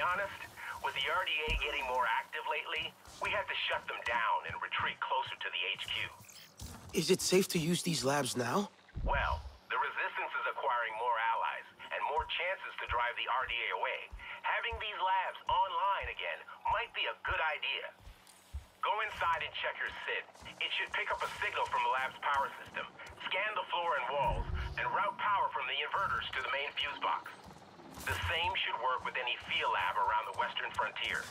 honest, with the RDA getting more active lately, we had to shut them down and retreat closer to the HQ. Is it safe to use these labs now? Well, the Resistance is acquiring more allies and more chances to drive the RDA away. Having these labs online again might be a good idea. Go inside and check your SID. It should pick up a signal from the lab's power system, scan the floor and walls, and route power from the inverters to the main fuse box. The same should work with any field lab around the western frontier.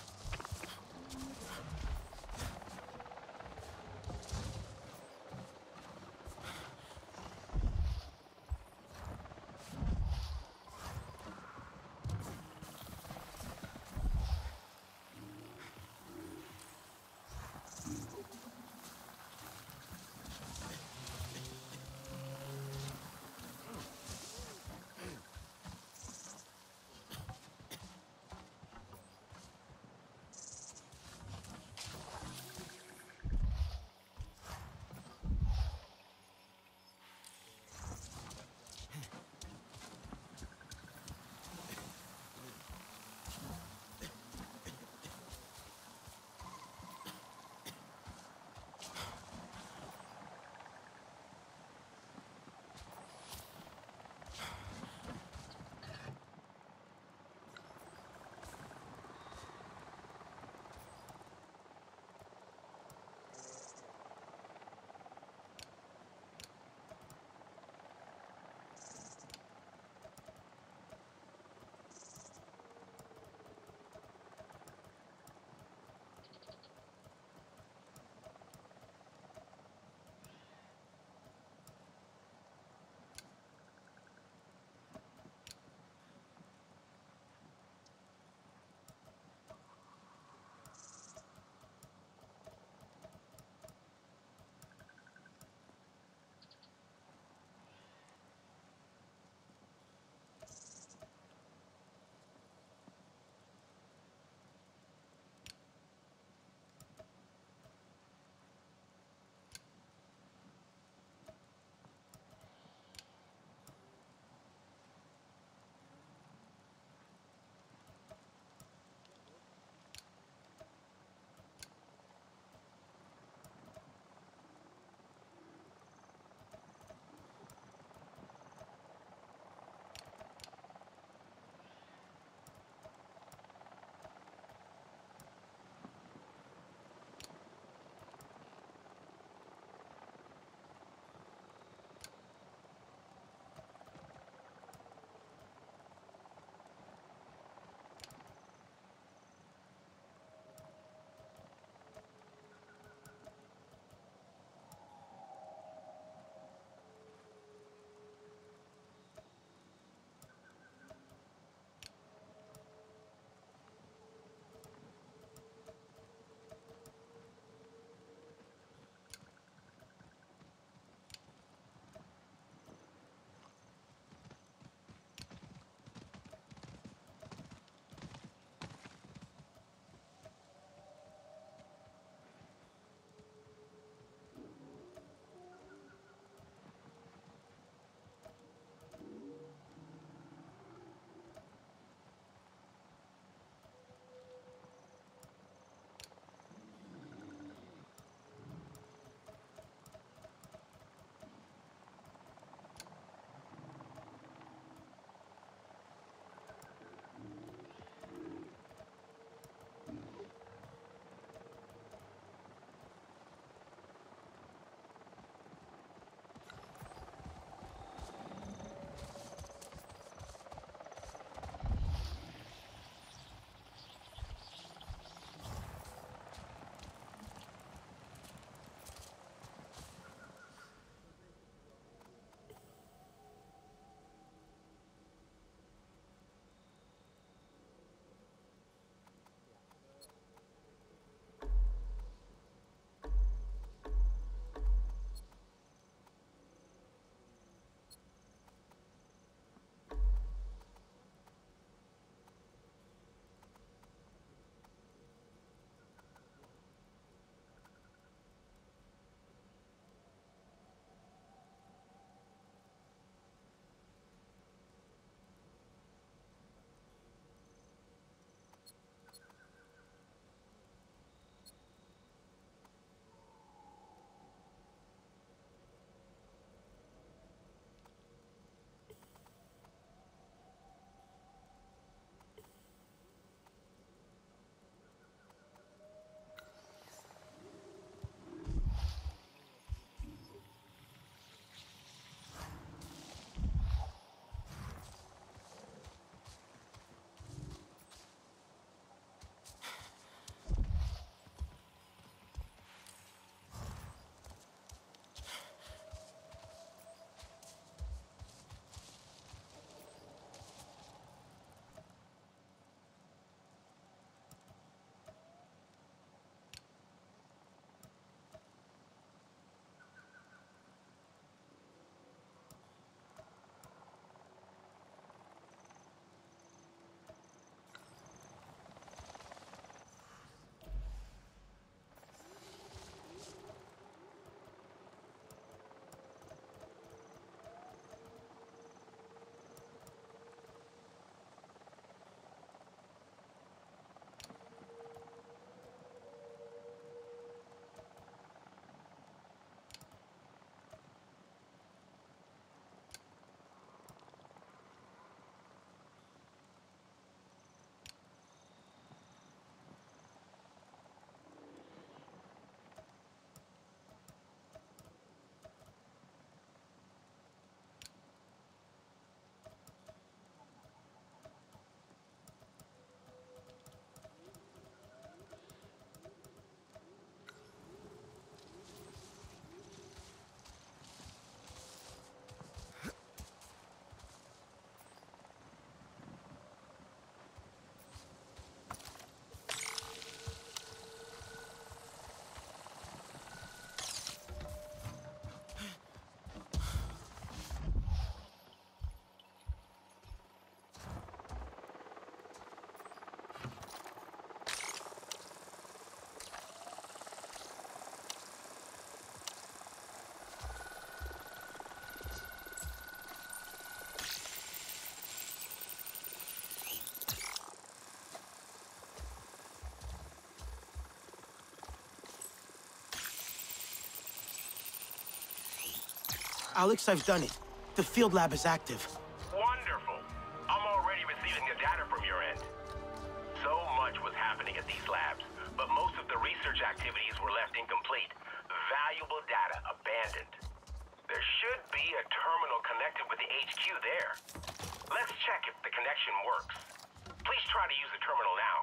Alex, I've done it. The field lab is active. Wonderful. I'm already receiving the data from your end. So much was happening at these labs, but most of the research activities were left incomplete. Valuable data abandoned. There should be a terminal connected with the HQ there. Let's check if the connection works. Please try to use the terminal now.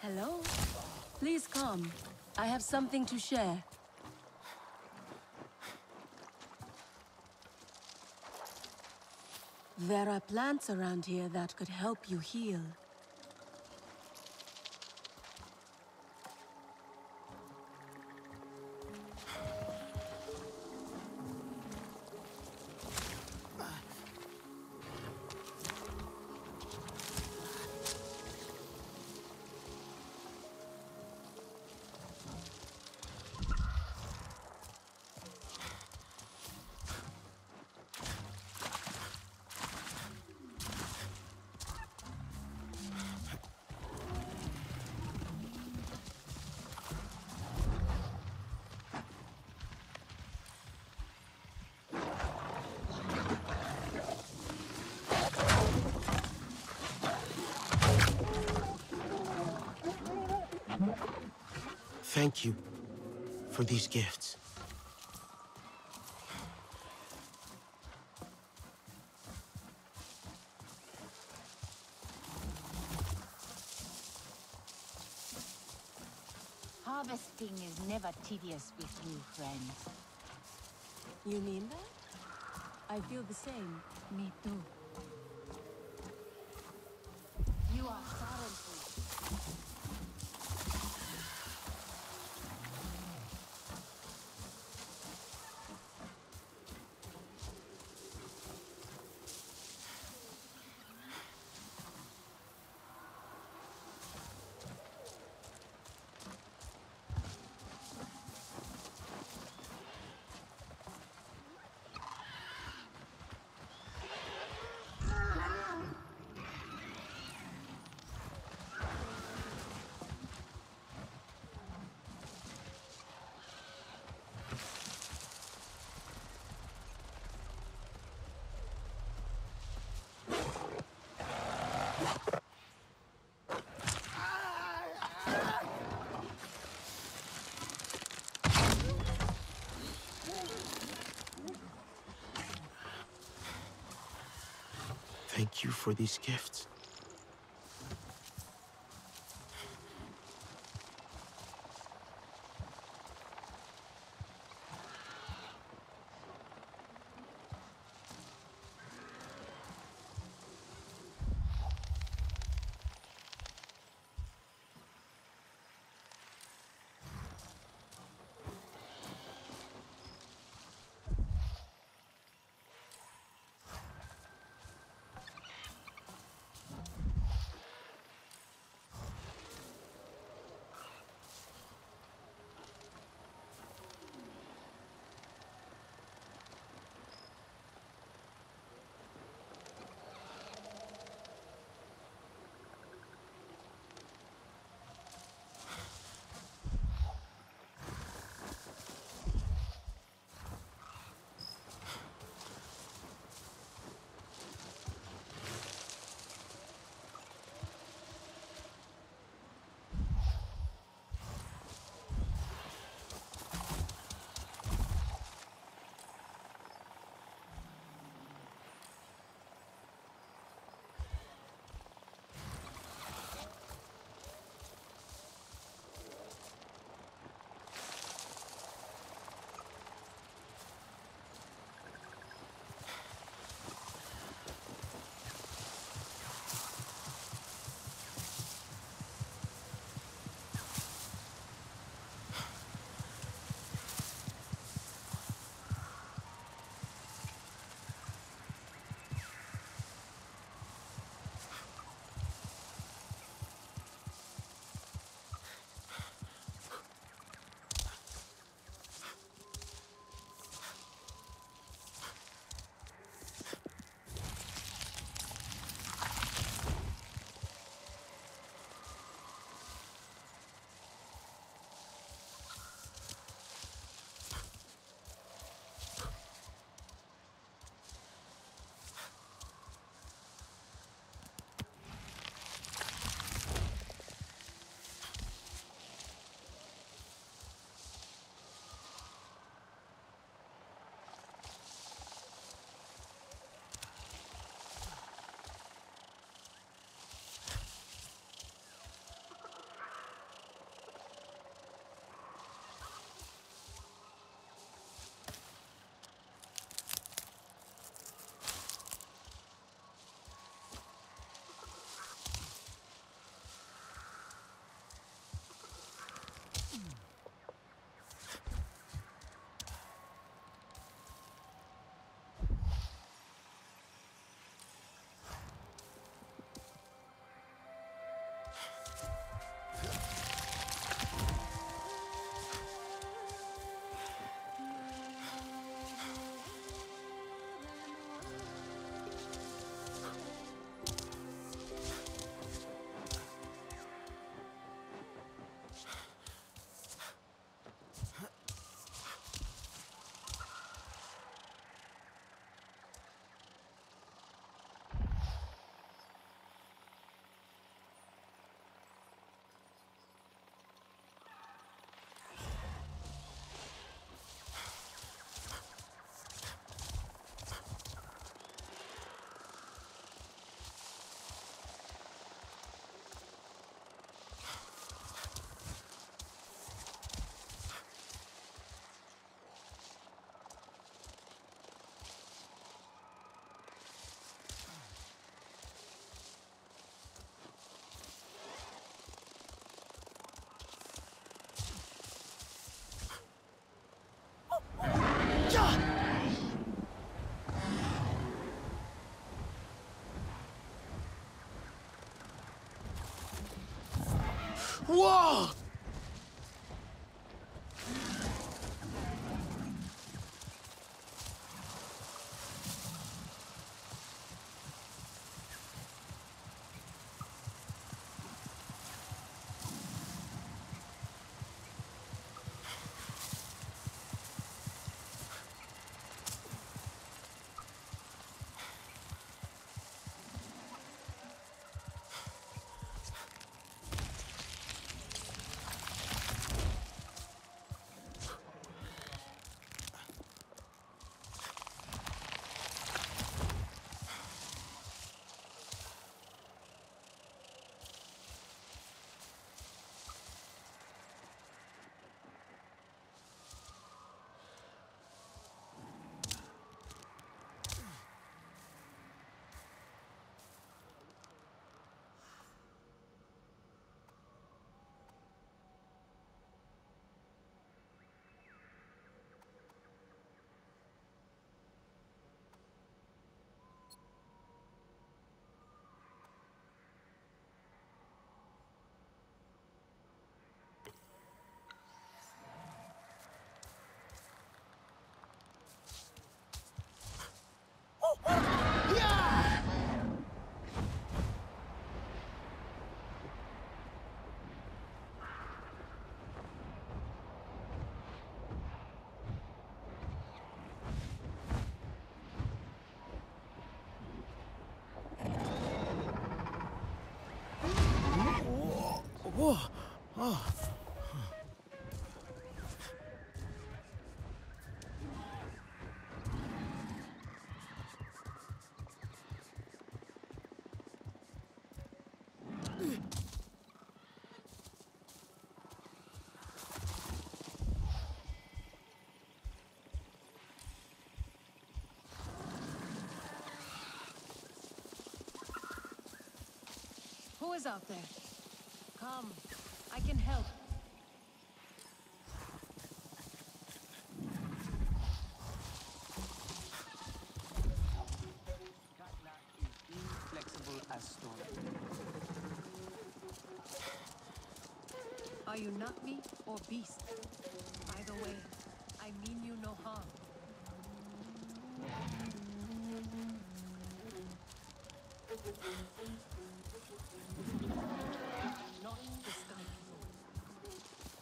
Hello? Please come. I have something to share. There are plants around here that could help you heal. Thank you for these gifts. Harvesting is never tedious with you, friends. You mean that? I feel the same. Me too. You are sorrowful. Thank you for these gifts. Whoa! Whoa! Oh. Who is out there? Come, I can help. Katla is inflexible as stone. Are you not me or beast? Either way, I mean you no harm. Not the sky people.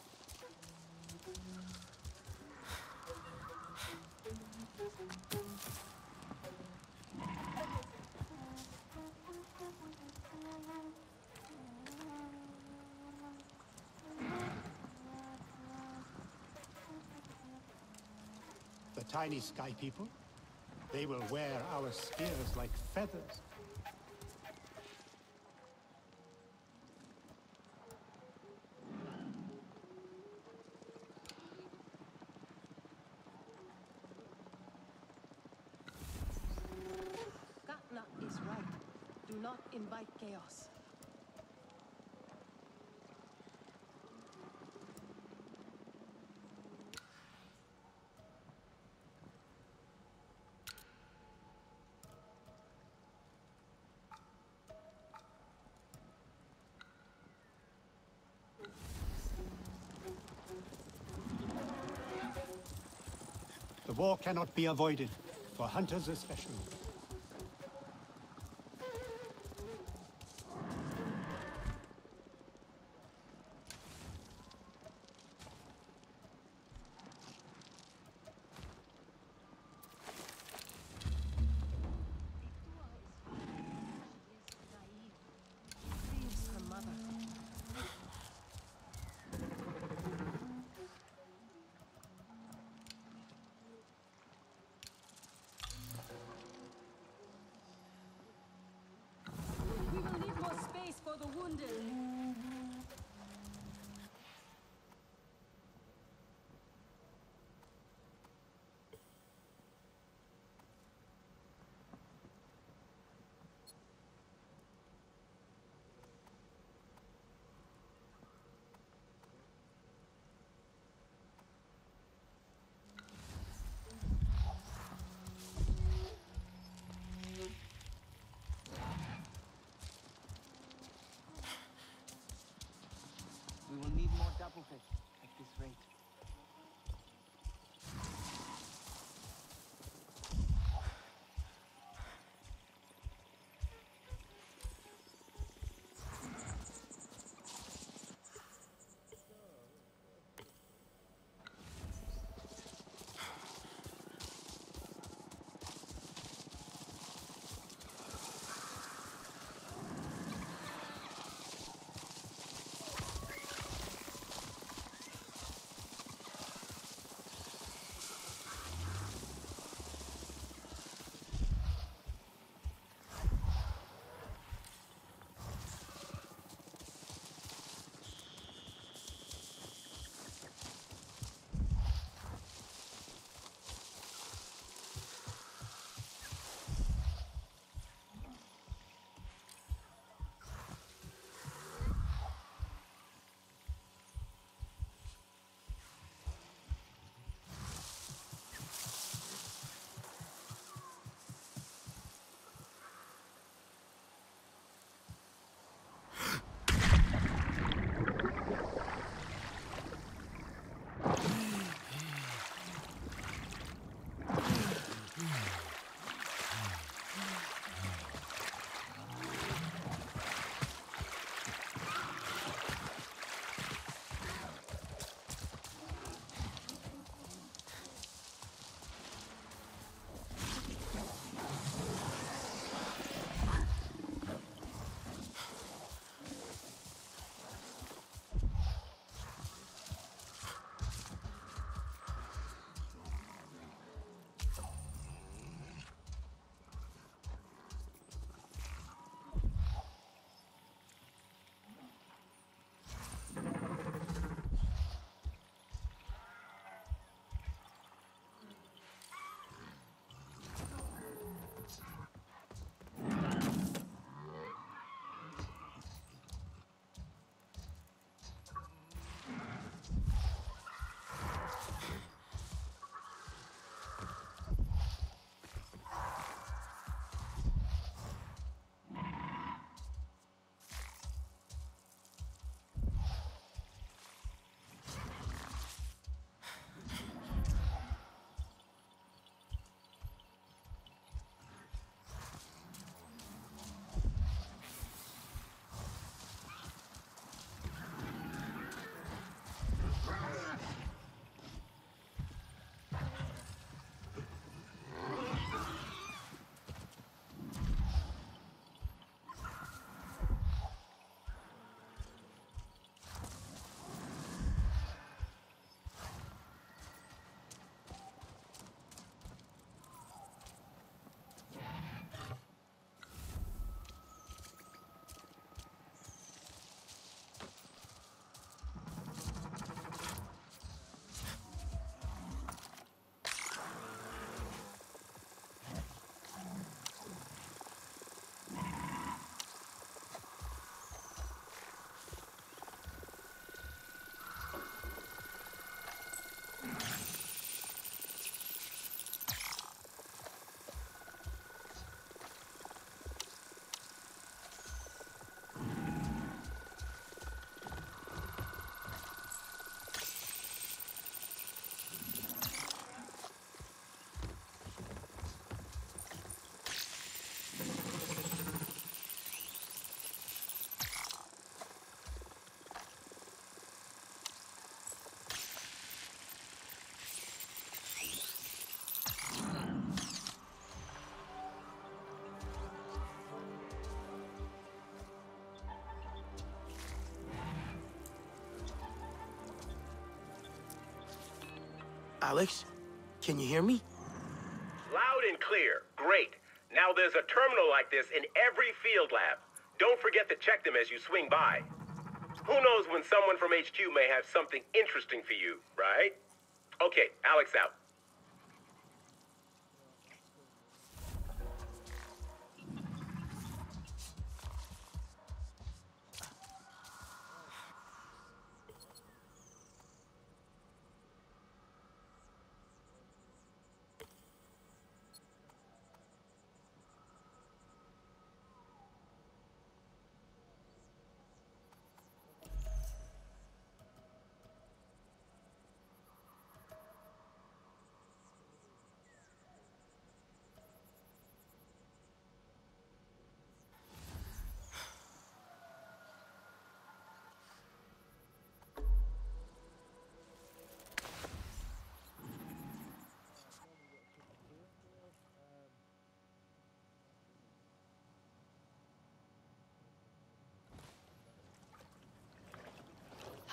The tiny sky people? They will wear our spears like feathers. Katla is right. Do not invite chaos. The war cannot be avoided, for hunters especially. Leaves her mother. great. Alex, can you hear me? Loud and clear. Great. Now there's a terminal like this in every field lab. Don't forget to check them as you swing by. Who knows when someone from HQ may have something interesting for you, right? Okay, Alex out.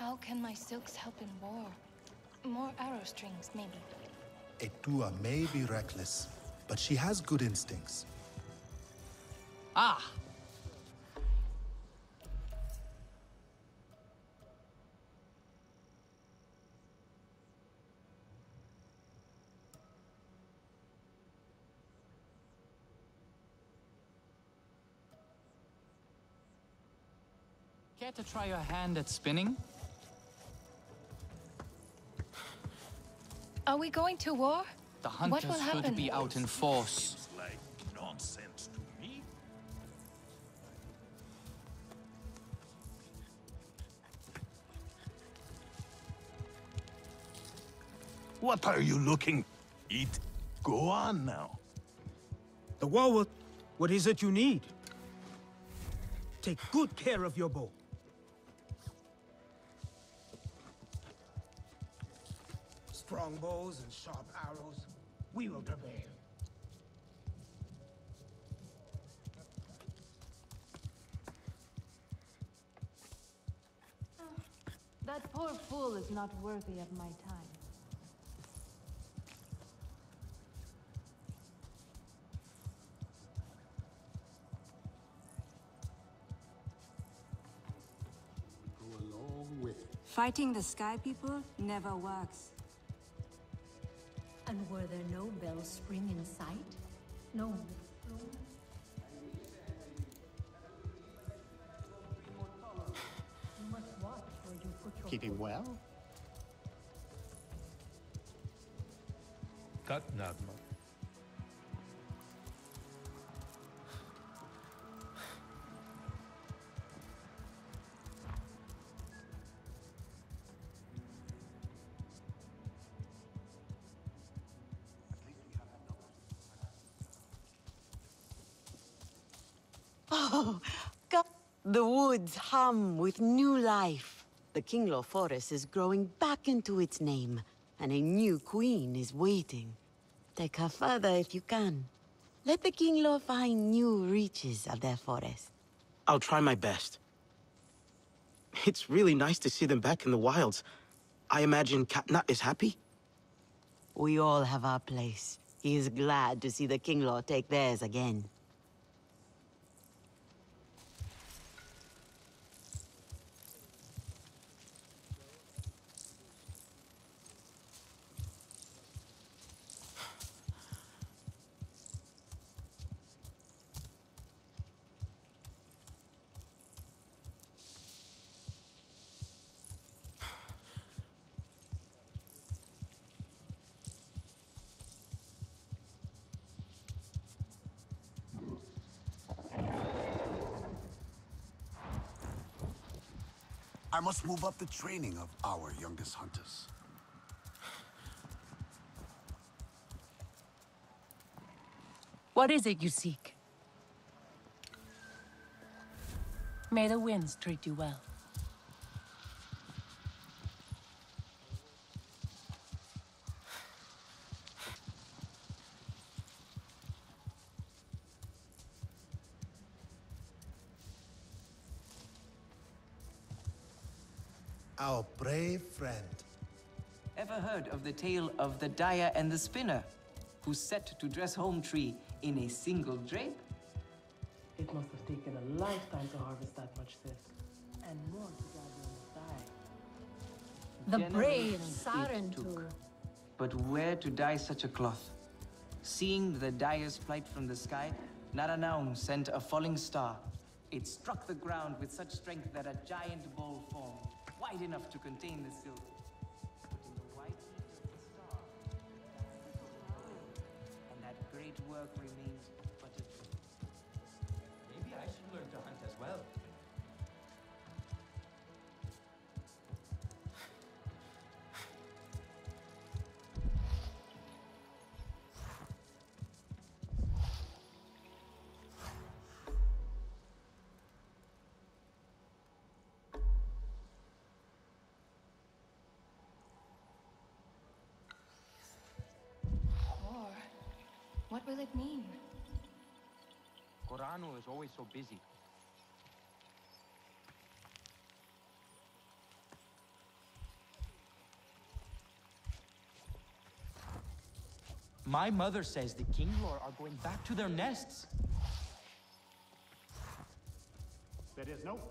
How can my silks help in war? More arrow strings, maybe. Etua may be reckless, but she has good instincts. Ah! Care to try your hand at spinning? Are we going to war? The What will hunters happen? should be out in force. Seems like nonsense to me. What are you looking? Eat. Go on now. The Warwood, what is it you need? Take good care of your bow. Strong bows and sharp arrows, we will prevail. That poor fool is not worthy of my time. Go along with it. Fighting the Sky People never works. And were there no Bellspring in sight? No. You must watch where you put your Keeping well? Cut Nagma. Oh, God. The woods hum with new life. The Kinglaw Forest is growing back into its name, and a new queen is waiting. Take her further if you can. Let the Kinglaw find new reaches of their forest. I'll try my best. It's really nice to see them back in the wilds. I imagine Katnat is happy? We all have our place. He is glad to see the Kinglaw take theirs again. I must move up the training of our youngest hunters. What is it you seek? May the winds treat you well. Our brave friend. Ever heard of the tale of the dyer and the spinner, who set to dress home tree in a single drape? It must have taken a lifetime to harvest that much silk, and more to gather in the dye. The brave Generations it took. Sarentur. But where to dye such a cloth? Seeing the dyer's flight from the sky, Naranaun sent a falling star. It struck the ground with such strength that a giant bowl formed, wide enough to contain the silk. But in the white heat of the star, and that great work remains but a dream. Maybe I should learn to hunt as well. War. What will it mean? Corano is always so busy. My mother says the Kinglor are going back to their nests. There is no...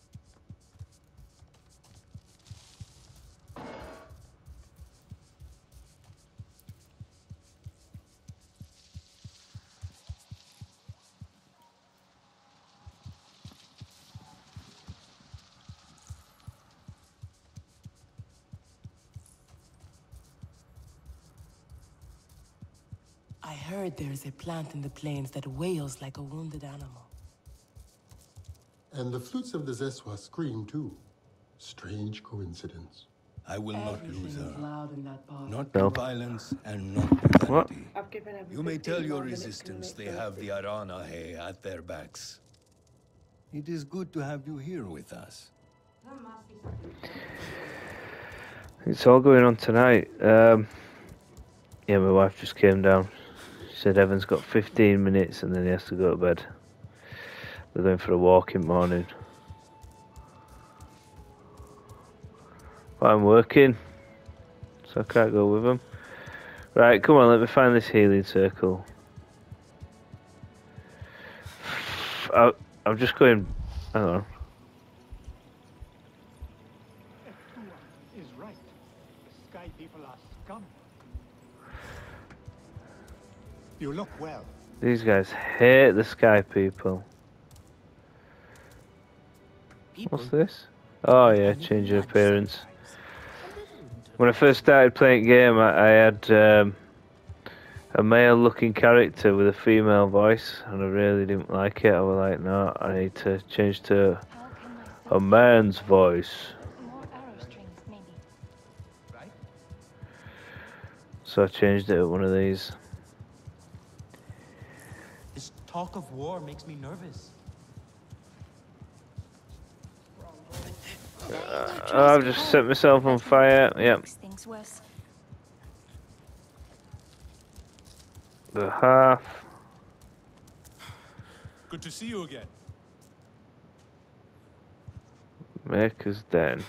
I heard there's a plant in the plains that wails like a wounded animal. And the flutes of the Zeswa scream too. Strange coincidence. I will not Everything lose is her. loud in that part. Not No. to violence and not to vanity. I've given everything You may tell your 15 minutes to resistance make they the have the Aranahe at their backs. It is good to have you here with us. It's all going on tonight. Yeah, my wife just came down. She said Evan's got 15 minutes and then he has to go to bed. They're going for a walk in the morning. But I'm working, so I can't go with them. Right, come on, let me find this healing circle. I'm just going... Hang on. Is right. The Sky people are scum. You look well. These guys hate the Sky people. What's this? Oh yeah, change your appearance. When I first started playing the game, I had a male-looking character with a female voice, and I really didn't like it. I was like, no, I need to change to a man's voice. More arrow strings, maybe. Right? So I changed it to one of these. This talk of war makes me nervous. I've just set myself on fire. Yep. Things worse. The half. Good to see you again. Maker's Den.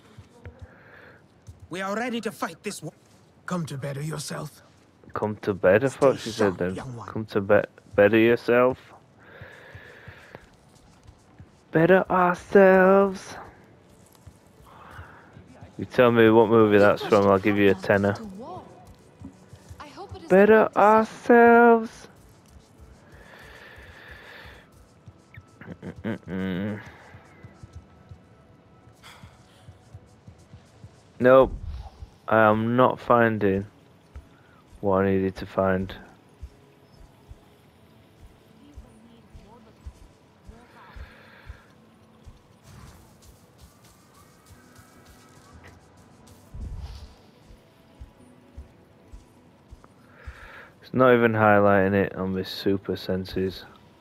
We are ready to fight this war. Come to better yourself. Come to bed, I thought she said then. Come to better yourself. Better ourselves. You tell me what movie that's from, I'll give you a tenner. Better ourselves. Nope. I am not finding what I needed to find. It's not even highlighting it on my super senses.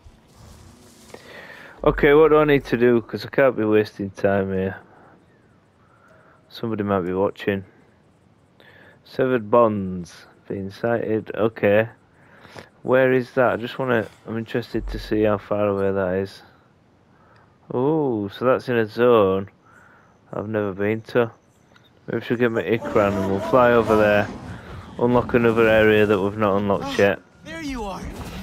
Okay, what do I need to do? Because I can't be wasting time here. Somebody might be watching. Severed bonds being sighted. Okay. Where is that? I just want to... I'm interested to see how far away that is. Oh, so that's in a zone I've never been to. Maybe we should get my Ikran and we'll fly over there. Unlock another area that we've not unlocked yet. There you are.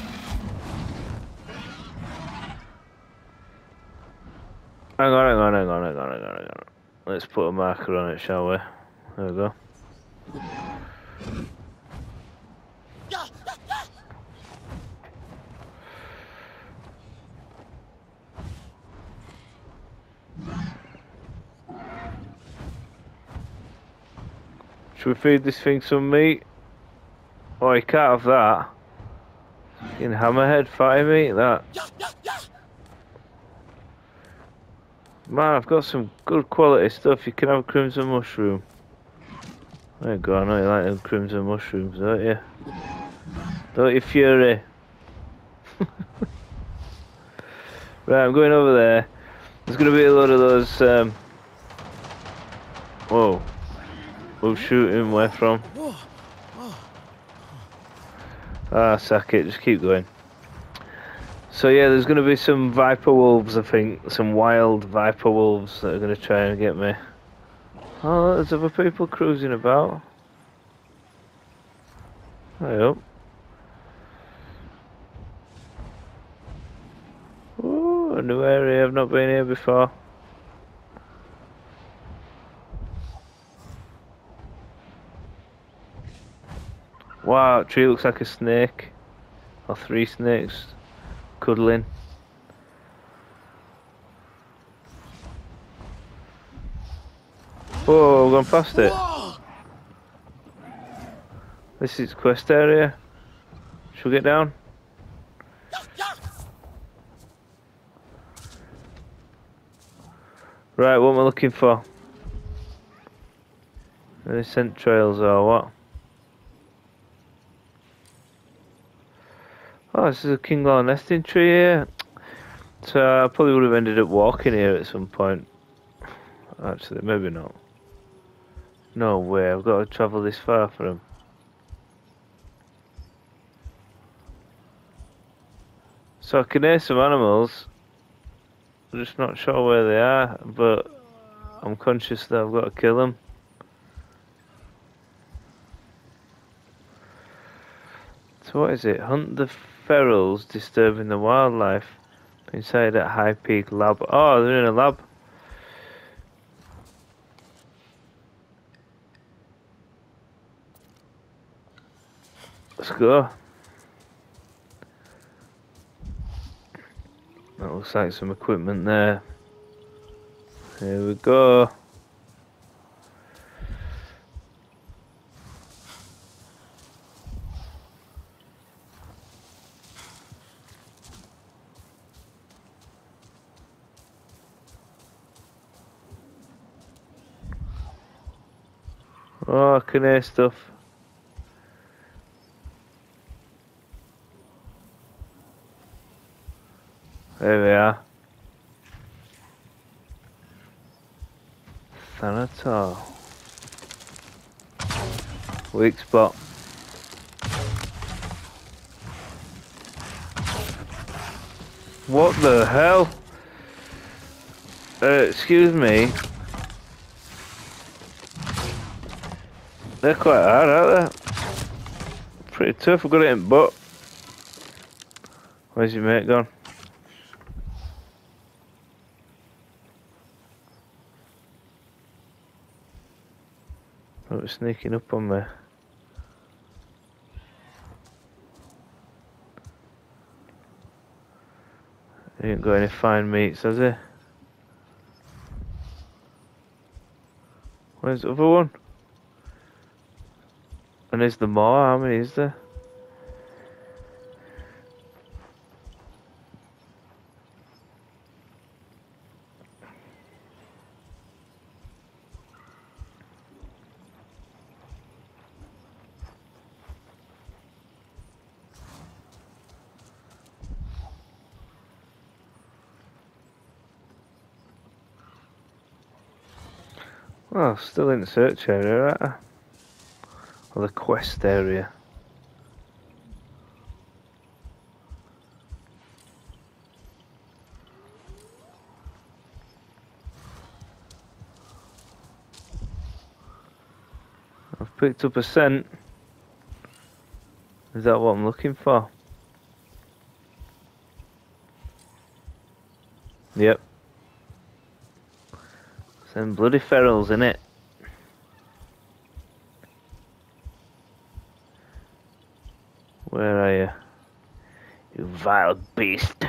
Hang on. Let's put a marker on it, shall we? There we go. Should we feed this thing some meat? Oh, you can't have that. Fucking hammerhead fatty meat, that. Man, I've got some good quality stuff. You can have a crimson mushroom. There you go, I know you like them crimson mushrooms, don't you? Don't you, Fury? Right, I'm going over there. There's going to be a lot of those, Whoa. Who's shooting? Where from? Ah, sack it. Just keep going. So yeah, there's going to be some viper wolves, I think. Some wild viper wolves that are going to try and get me. Oh, there's other people cruising about. Hey up. Oh, a new area. I've not been here before. Wow, tree looks like a snake. Or 3 snakes cuddling. Whoa, we've gone past it. Whoa! This is quest area. Should we get down? Right, what am I looking for? Any scent trails or what? Oh, this is a Kinglor nesting tree here. So I probably would have ended up walking here at some point. Actually, maybe not. No way, I've got to travel this far for them. So I can hear some animals. I'm just not sure where they are, but I'm conscious that I've got to kill them. So what is it? Hunt the ferals disturbing the wildlife. Inside that High Peak lab. Oh, they're in a lab. Let's go. That looks like some equipment there. Here we go. Oh, I can hear stuff. There we are. Thanatar. Weak spot. What the hell? Excuse me. They're quite hard, aren't they? Pretty tough, I've got it in butt. Where's your mate gone? Oh, it was sneaking up on me. He ain't got any fine meats, has he? Where's the other one? And is there more? How many is there? Well, still in the search area, right? Or the quest area. I've picked up a scent. Is that what I'm looking for? Yep. Some bloody ferals in it. Where are you? You vile beast.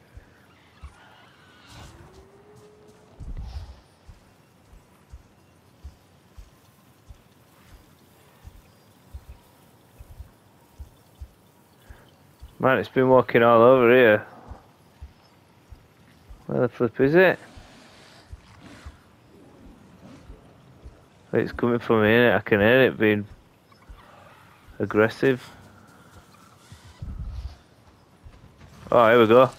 Man, it's been walking all over here. Where the flip is it? It's coming from here, I can hear it being aggressive. Oh, here we go.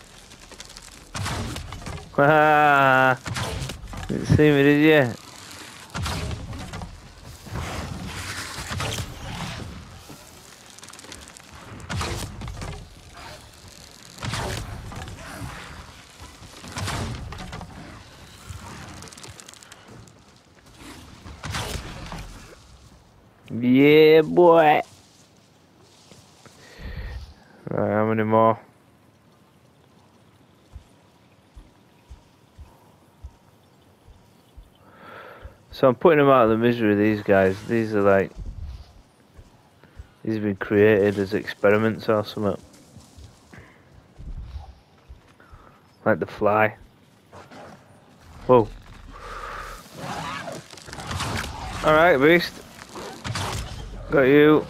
Ah, didn't see me, did you? Yeah, boy. Right, how many more? So I'm putting them out of the misery, these guys. These are like... These have been created as experiments or something. Like the fly. Whoa. Alright, beast. Got you.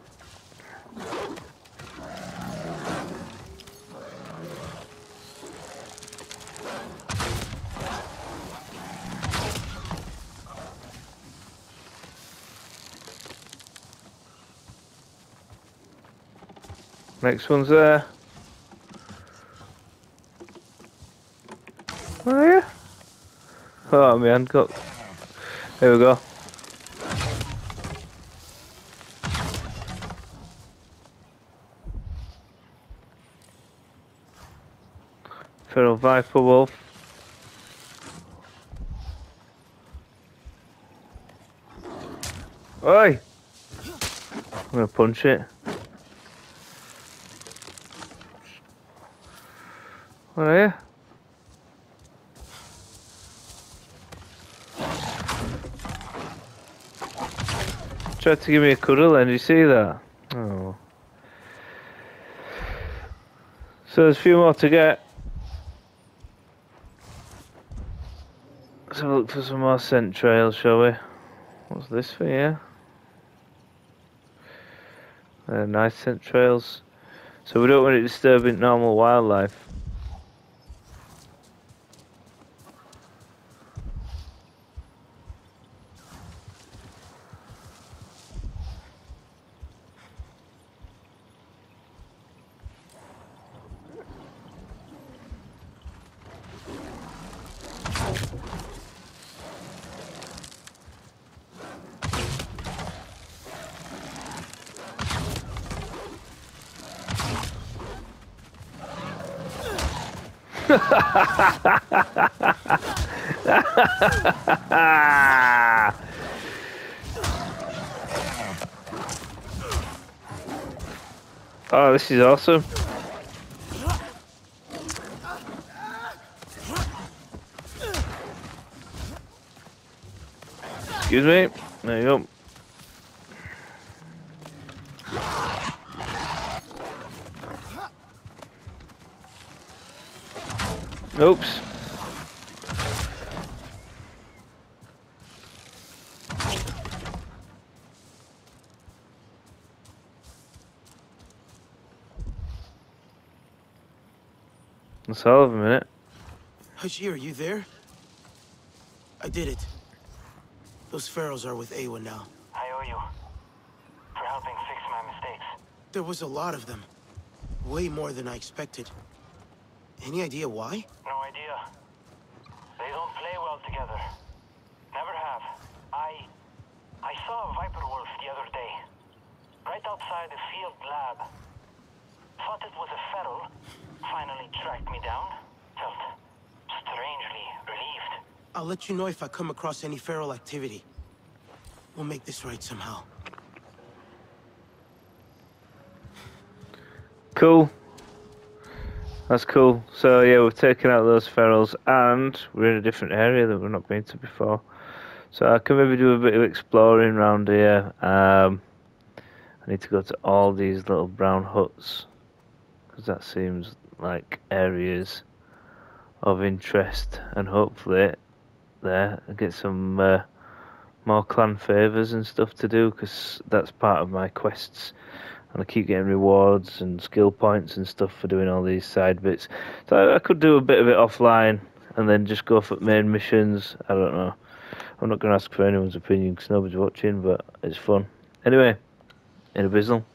Next one's there. Oh yeah. Oh man, got. Here we go. Feral Viper Wolf. Oi! I'm gonna punch it. What are you? Tried to give me a cuddle and you see that? Oh. So there's a few more to get. Let's have a look for some more scent trails, shall we? What's this for here? Nice scent trails. So we don't want it disturbing normal wildlife. Oh, this is awesome. Excuse me. There you go. Oops. Let's hold a minute. Haji, are you there? I did it. Those pharaohs are with Awa now. I owe you for helping fix my mistakes. There was a lot of them. Way more than I expected. Any idea why? No idea. They don't play well together. Never have. I saw a Viper Wolf the other day. Right outside the field lab. Thought it was a feral. Finally tracked me down. Felt strangely relieved. I'll let you know if I come across any feral activity. We'll make this right somehow. Cool. That's cool. So yeah, we've taken out those ferals and we're in a different area that we've not been to before. So I can maybe do a bit of exploring around here. I need to go to all these little brown huts because that seems like areas of interest, and hopefully there I get some more clan favors and stuff to do, because that's part of my quests, and I keep getting rewards and skill points and stuff for doing all these side bits. So I could do a bit of it offline and then just go for main missions. I don't know. I'm not going to ask for anyone's opinion because nobody's watching, but it's fun. Anyway, in a bizzle.